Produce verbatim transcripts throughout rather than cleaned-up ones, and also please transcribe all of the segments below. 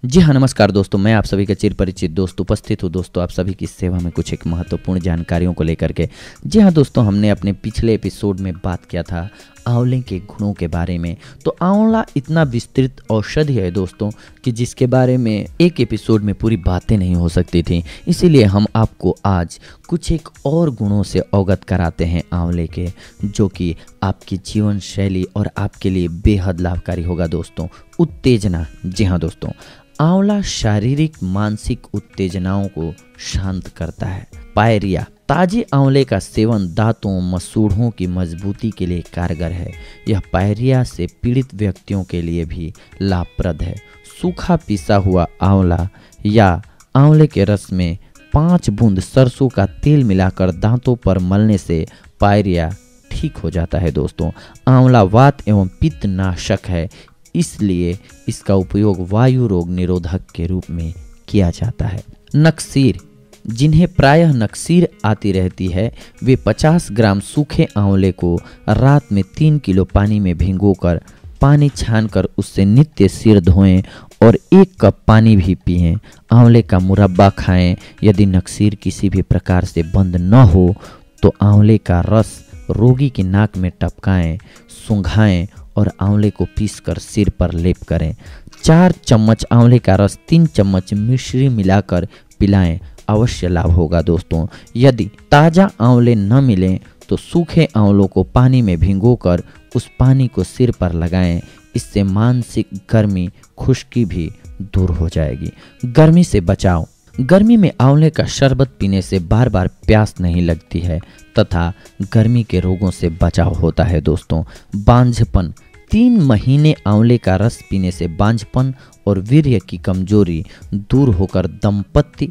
जी हाँ, नमस्कार दोस्तों, मैं आप सभी का चिर परिचित दोस्त उपस्थित हूँ दोस्तों आप सभी की सेवा में कुछ एक महत्वपूर्ण जानकारियों को लेकर के। जी हाँ दोस्तों, हमने अपने पिछले एपिसोड में बात किया था आंवले के गुणों के बारे में। तो आंवला इतना विस्तृत औषधि है दोस्तों कि जिसके बारे में एक एपिसोड में पूरी बातें नहीं हो सकती थी। इसीलिए हम आपको आज कुछ एक और गुणों से अवगत कराते हैं आंवले के, जो कि आपकी जीवन शैली और आपके लिए बेहद लाभकारी होगा दोस्तों। उत्तेजना, जी हाँ दोस्तों, आंवला शारीरिक मानसिक उत्तेजनाओं को शांत करता है। पायरिया, ताजे आंवले का सेवन दांतों मसूड़ों की मजबूती के लिए कारगर है। यह पायरिया से पीड़ित व्यक्तियों के लिए भी लाभप्रद है। सूखा पिसा हुआ आंवला या आंवले के रस में पाँच बूंद सरसों का तेल मिलाकर दांतों पर मलने से पायरिया ठीक हो जाता है दोस्तों। आंवला वात एवं पित्त नाशक है, इसलिए इसका उपयोग वायु रोग निरोधक के रूप में किया जाता है। नक्सीर, जिन्हें प्रायः नक्सीर आती रहती है, वे पचास ग्राम सूखे आंवले को रात में तीन किलो पानी में भिगोकर पानी छानकर उससे नित्य सिर धोएं और एक कप पानी भी पिएं। आंवले का मुरब्बा खाएं। यदि नक्सीर किसी भी प्रकार से बंद न हो तो आंवले का रस रोगी की नाक में टपकाएं, सूंघाएं और आंवले को पीसकर सिर पर लेप करें। चार चम्मच आंवले का रस तीन चम्मच मिश्री मिलाकर पिलाएं, अवश्य लाभ होगा दोस्तों। यदि ताज़ा आंवले न मिलें तो सूखे आंवलों को पानी में भिगोकर उस पानी को सिर पर लगाएं। इससे मानसिक गर्मी खुश्की भी दूर हो जाएगी। गर्मी से बचाव, गर्मी में आंवले का शरबत पीने से बार बार प्यास नहीं लगती है तथा गर्मी के रोगों से बचाव होता है दोस्तों। बांझपन, तीन महीने आंवले का रस पीने से बांझपन और वीर्य की कमजोरी दूर होकर दंपत्ति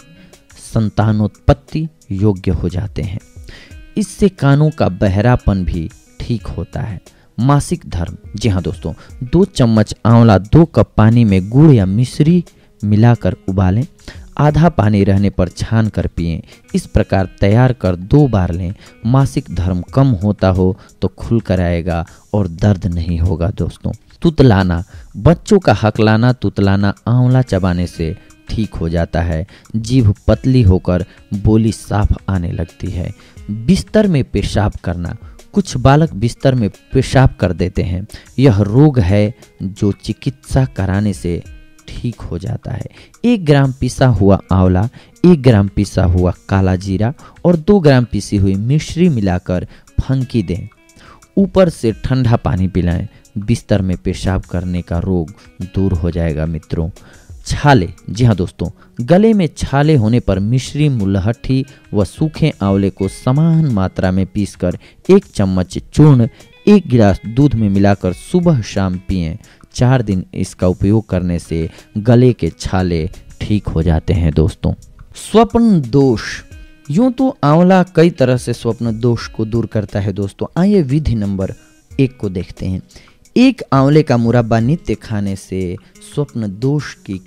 संतानोत्पत्ति योग्य हो जाते हैं। इससे कानों का बहरापन भी ठीक होता है। मासिक धर्म, जी हाँ दोस्तों, दो चम्मच आंवला दो कप पानी में गुड़ या मिश्री मिलाकर उबालें, आधा पानी रहने पर छान कर पिएं। इस प्रकार तैयार कर दो बार लें। मासिक धर्म कम होता हो तो खुल कर आएगा और दर्द नहीं होगा दोस्तों। तुतलाना, बच्चों का हकलाना तुतलाना आंवला चबाने से ठीक हो जाता है। जीभ पतली होकर बोली साफ आने लगती है। बिस्तर में पेशाब करना, कुछ बालक बिस्तर में पेशाब कर देते हैं। यह रोग है जो चिकित्सा कराने से ठीक हो जाता है। एक ग्राम पिसा हुआ आंवला, एक ग्राम पिसा हुआ काला जीरा और दो ग्राम पिसी हुई मिश्री मिलाकर फंकी दें। ऊपर से ठंडा पानी पिलाएं। बिस्तर में पेशाब करने का रोग दूर हो जाएगा मित्रों। छाले, जी हाँ दोस्तों, गले में छाले होने पर मिश्री मुलहट्ठी व सूखे आंवले को समान मात्रा में पीसकर एक चम्मच चूर्ण एक गिलास दूध में मिलाकर सुबह शाम पिएं। चार दिन इसका उपयोग करने से गले के छाले ठीक हो जाते हैं दोस्तों। स्वप्न दोष, यूं तो आंवला कई तरह से स्वप्न दोष को दूर करता है दोस्तों। आइए विधि नंबर एक को देखते हैं। एक आंवले का मुरब्बा नित्य खाने से स्वप्न दोष की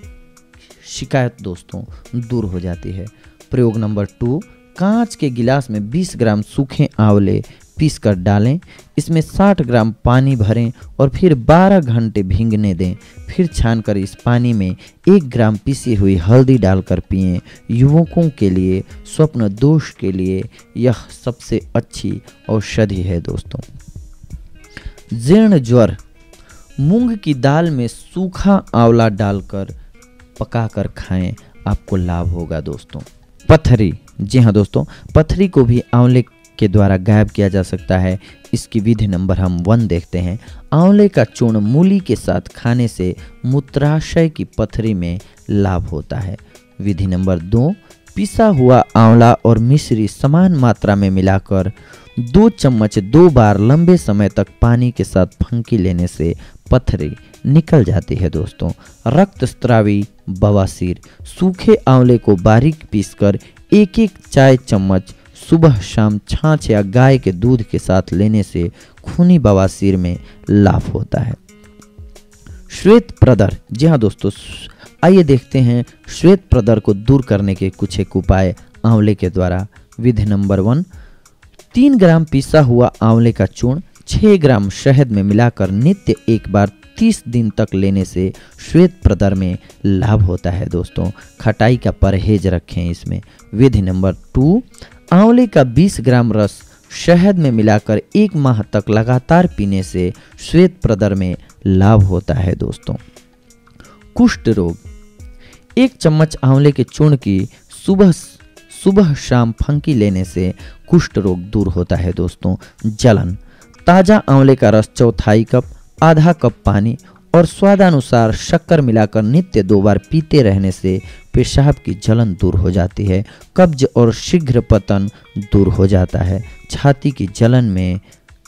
शिकायत दोस्तों दूर हो जाती है। प्रयोग नंबर टू, कांच के गिलास में बीस ग्राम सूखे आंवले पीस कर डालें, इसमें साठ ग्राम पानी भरें और फिर बारह घंटे भीगने दें। फिर छानकर इस पानी में एक ग्राम पीसी हुई हल्दी डालकर पिएं। युवकों के लिए स्वप्न दोष के लिए यह सबसे अच्छी औषधि है दोस्तों। जीर्ण ज्वर, मूंग की दाल में सूखा आंवला डालकर पकाकर खाएं, आपको लाभ होगा दोस्तों। पथरी, जी हाँ दोस्तों, पथरी को भी आंवले के द्वारा गायब किया जा सकता है। इसकी विधि नंबर हम वन देखते हैं। आंवले का चूर्ण मूली के साथ खाने से मूत्राशय की पथरी में लाभ होता है। विधि नंबर दो, पिसा हुआ आंवला और मिश्री समान मात्रा में मिलाकर दो चम्मच दो बार लंबे समय तक पानी के साथ फंकी लेने से पथरी निकल जाती है दोस्तों। रक्तस्रावी बवासीर, सूखे आंवले को बारीक पीसकर एक एक चाय चम्मच सुबह शाम छाछ या गाय के दूध के साथ लेने से खूनी बवासीर में लाभ होता है। श्वेत प्रदर, जी हाँ दोस्तों, आइए देखते हैं श्वेत प्रदर को दूर करने के कुछ एक उपाय आंवले के द्वारा। विधि नंबर वन, तीन ग्राम पिसा हुआ आंवले का चूर्ण छह ग्राम शहद में मिलाकर नित्य एक बार तीस दिन तक लेने से श्वेत प्रदर में लाभ होता है दोस्तों। खटाई का परहेज रखें इसमें। विधि नंबर टू, आंवले का बीस ग्राम रस शहद में मिलाकर एक माह तक लगातार पीने से श्वेत प्रदर में लाभ होता है दोस्तों। कुष्ठ रोग, एक चम्मच आंवले के चूर्ण की सुबह सुबह शाम फंकी लेने से कुष्ठ रोग दूर होता है दोस्तों। जलन, ताजा आंवले का रस चौथाई कप, आधा कप पानी और स्वादानुसार शक्कर मिलाकर नित्य दो बार पीते रहने से पेशाब की जलन दूर हो जाती है। कब्ज और शीघ्र पतन दूर हो जाता है। छाती की जलन में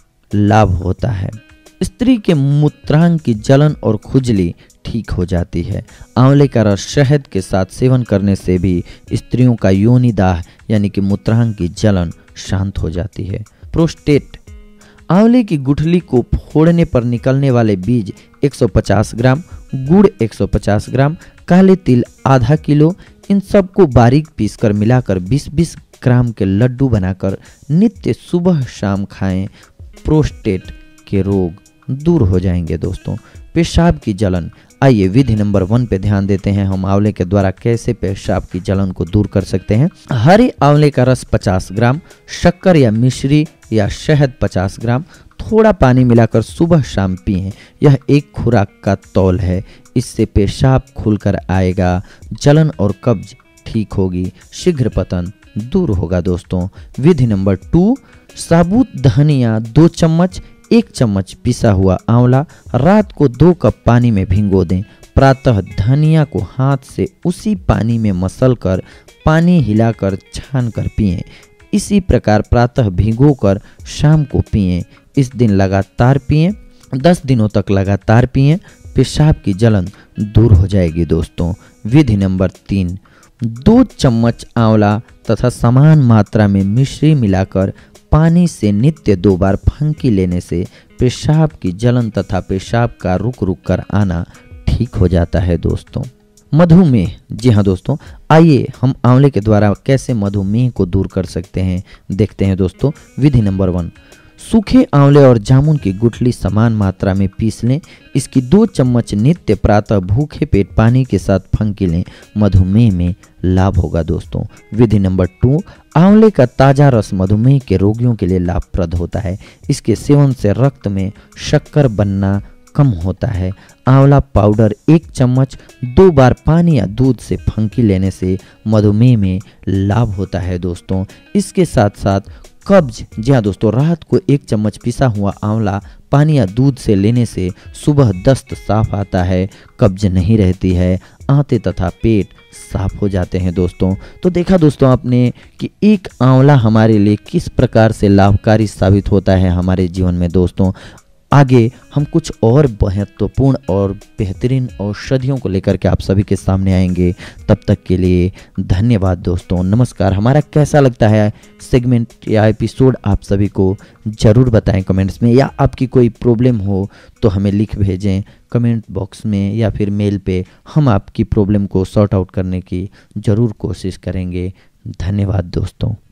लाभ होता है। स्त्री के मूत्रांग की जलन और खुजली ठीक हो जाती है। आंवले का रस शहद के साथ सेवन करने से भी स्त्रियों का योनिदाह यानी कि मूत्रांग की जलन शांत हो जाती है। प्रोस्टेट, आंवले की गुठली को फोड़ने पर निकलने वाले बीज एक सौ पचास ग्राम, गुड़ एक सौ पचास ग्राम, काले तिल आधा किलो, इन सबको बारीक पीसकर मिलाकर बीस बीस ग्राम के लड्डू बनाकर नित्य सुबह शाम खाएं। प्रोस्टेट के रोग दूर हो जाएंगे दोस्तों। पेशाब की जलन, आइए विधि नंबर वन पे ध्यान देते हैं हम आंवले के द्वारा कैसे पेशाब की जलन को दूर कर सकते हैं। हरे आंवले का रस पचास ग्राम, शक्कर या मिश्री या शहद पचास ग्राम, थोड़ा पानी मिलाकर सुबह शाम पिएं। यह एक खुराक का तौल है। इससे पेशाब खुलकर आएगा, जलन और कब्ज ठीक होगी, शीघ्र पतन दूर होगा दोस्तों। विधि नंबर टू, साबुत धनिया दो चम्मच, एक चम्मच पिसा हुआ आंवला रात को दो कप पानी में भिगो दें। प्रातः धनिया को हाथ से उसी पानी में मसलकर पानी हिलाकर छानकर पिएं। इसी प्रकार प्रातः भिगोकर शाम को पिएं। इस दिन लगातार पिएं, दस दिनों तक लगातार पिएं। पेशाब की जलन दूर हो जाएगी दोस्तों। विधि नंबर तीन, दो चम्मच आंवला तथा समान मात्रा में मिश्री मिलाकर पानी से नित्य दो बार फंकी लेने से पेशाब की जलन तथा पेशाब का रुक रुक कर आना ठीक हो जाता है दोस्तों। मधुमेह, जी हाँ दोस्तों, आइए हम आंवले के द्वारा कैसे मधुमेह को दूर कर सकते हैं देखते हैं दोस्तों। विधि नंबर वन, सूखे आंवले और जामुन की गुठली समान मात्रा में पीस लें। इसकी दो चम्मच नित्य प्रातः भूखे पेट पानी के साथ फंकी लें। मधुमेह में लाभ होगा दोस्तों। विधि नंबर टू, आंवले का ताजा रस मधुमेह के रोगियों के लिए लाभप्रद होता है। इसके सेवन से रक्त में शक्कर बनना कम होता है। आंवला पाउडर एक चम्मच दो बार पानी या दूध से फंकी लेने से मधुमेह में लाभ होता है दोस्तों। इसके साथ साथ कब्ज, जी हाँ दोस्तों, रात को एक चम्मच पिसा हुआ आंवला पानी या दूध से लेने से सुबह दस्त साफ आता है, कब्ज नहीं रहती है, आंतें तथा पेट साफ हो जाते हैं दोस्तों। तो देखा दोस्तों आपने कि एक आंवला हमारे लिए किस प्रकार से लाभकारी साबित होता है हमारे जीवन में दोस्तों। आगे हम कुछ और महत्वपूर्ण और बेहतरीन औषधियों को लेकर के आप सभी के सामने आएंगे। तब तक के लिए धन्यवाद दोस्तों, नमस्कार। हमारा कैसा लगता है सेगमेंट या एपिसोड आप सभी को ज़रूर बताएं कमेंट्स में, या आपकी कोई प्रॉब्लम हो तो हमें लिख भेजें कमेंट बॉक्स में या फिर मेल पे। हम आपकी प्रॉब्लम को सॉर्ट आउट करने की ज़रूर कोशिश करेंगे। धन्यवाद दोस्तों।